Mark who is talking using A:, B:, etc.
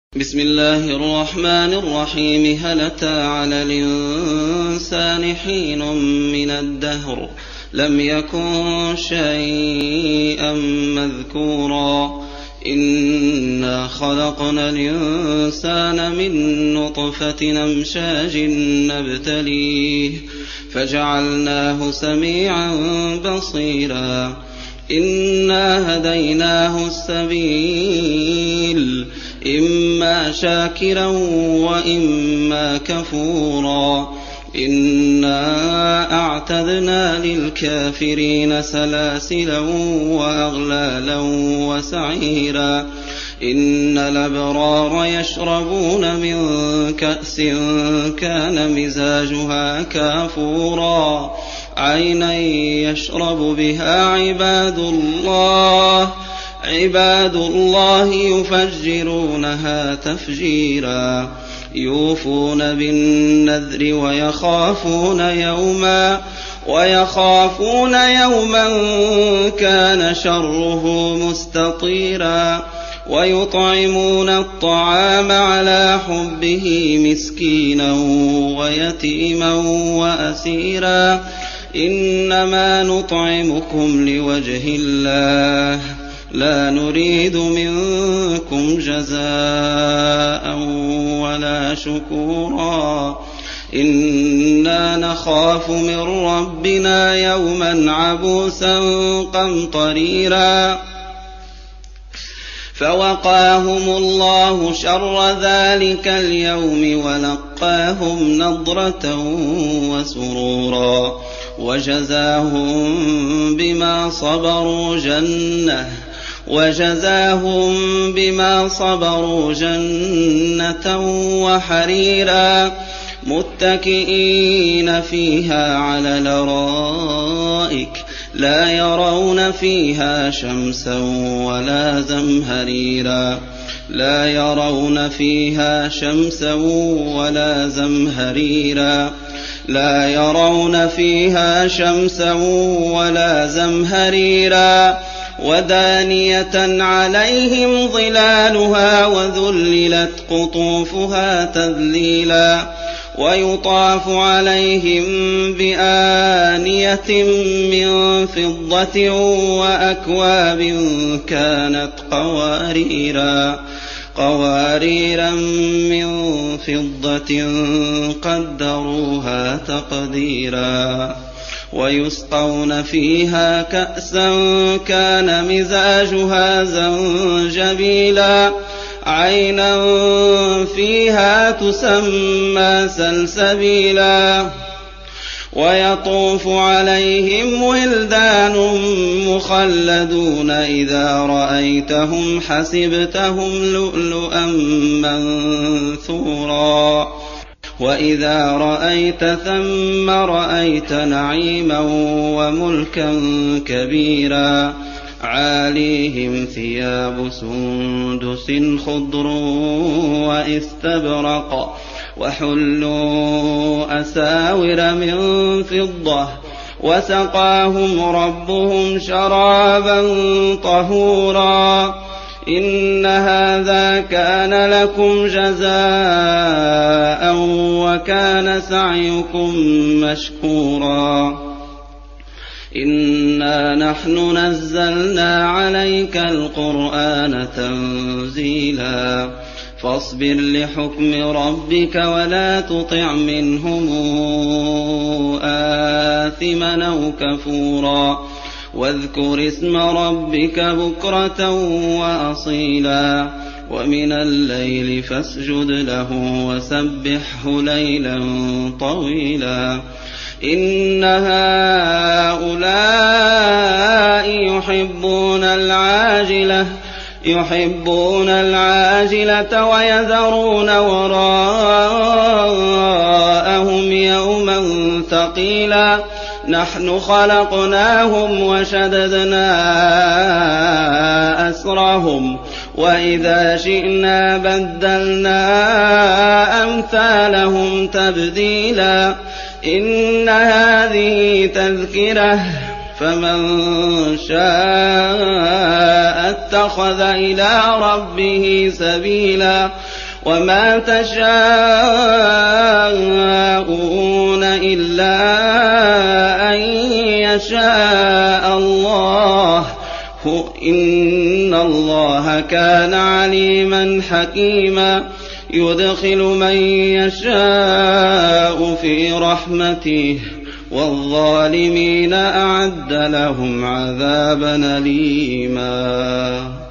A: بسم الله الرحمن الرحيم. هل أتى على الإنسان حين من الدهر لم يكن شيئا مذكورا إنا خلقنا الإنسان من نطفة أمشاج نبتليه فجعلناه سميعا بصيرا إنا هديناه السبيل إما شاكرا وإما كفورا إنا أعتدنا للكافرين سلاسلا وأغلالا وسعيرا إن الأبرار يشربون من كأس كان مزاجها كافورا عينا يشرب بها عباد الله يفجرونها تفجيرا يوفون بالنذر ويخافون يوما كان شره مستطيرا ويطعمون الطعام على حبه مسكينا ويتيما وأسيرا إنما نطعمكم لوجه الله لا نريد منكم جزاء ولا شكورا إنا نخاف من ربنا يوما عبوسا قمطريرا فوقاهم الله شر ذلك اليوم ولقاهم نضرة وسرورا وجزاهم بما صبروا جنة وحريرا متكئين فيها على الأرائك لا يرون فيها شمسا ولا زمهريرا ودانية عليهم ظلالها وذللت قطوفها تذليلا ويطاف عليهم بآنية من فضة وأكواب كانت قواريرا من فضة قدروها تقديرا ويسقون فيها كأسا كان مزاجها زنجبيلا عينا فيها تسمى سلسبيلا ويطوف عليهم ولدان مخلدون إذا رأيتهم حسبتهم لؤلؤا منثورا وإذا رأيت ثم رأيت نعيما وملكا كبيرا عاليهم ثياب سندس خضر واستبرق وحلوا أساور من فضة وسقاهم ربهم شرابا طهورا إن هذا كان لكم جزاء وكان سعيكم مشكورا إنا نحن نزلنا عليك القرآن تنزيلا فاصبر لحكم ربك ولا تطع منهم آثما أو كفورا واذكر اسم ربك بكرة وأصيلا ومن الليل فاسجد له وسبحه ليلا طويلا إن هؤلاء يحبون العاجلة ويذرون وراءهم يوما ثقيلا نحن خلقناهم وشددنا أسرهم وإذا شئنا بدلنا أمثالهم تبديلا إن هذه تذكرة فمن شاء اتخذ إلى ربه سبيلا وما تشاءون إلا أن يشاء الله إن الله كان عليما حكيما يدخل من يشاء في رحمته والظالمين أعد لهم عذابا أليما